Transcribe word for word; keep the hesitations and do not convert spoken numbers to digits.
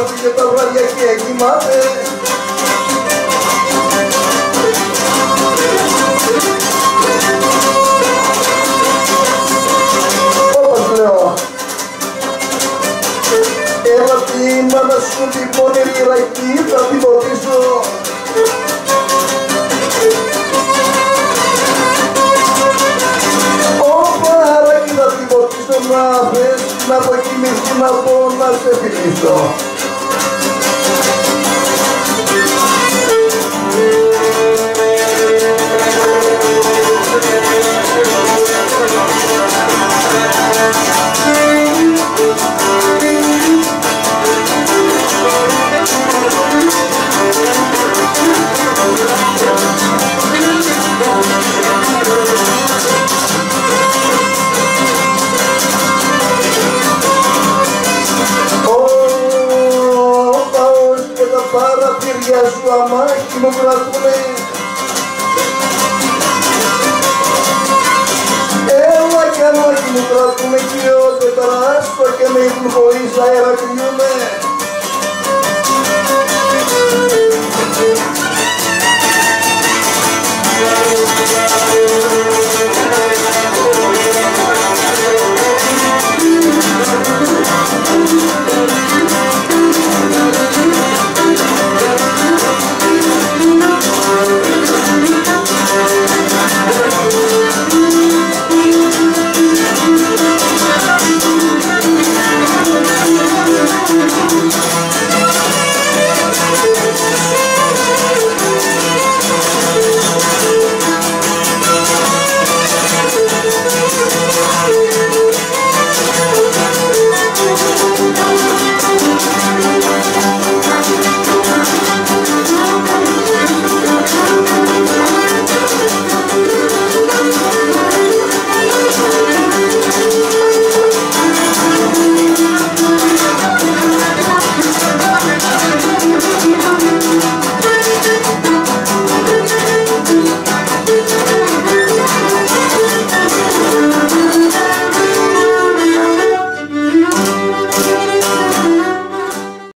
βάζει και τα βράδια και κοιμάται. Όπως λέω, έλα τη μάνα σου την πόνηρη ρακή, θα την ποτίσω. Θα την ποτίσω να θες, να αποκοιμηθεί να πω να σε φιλήσω. Παραθύρια σου αμάχη μου κρατούνε. Έλα κι αμάχη μου κρατούνε κυριώτε άστο και με ύπνου χωρίς αέρα κρυούνε.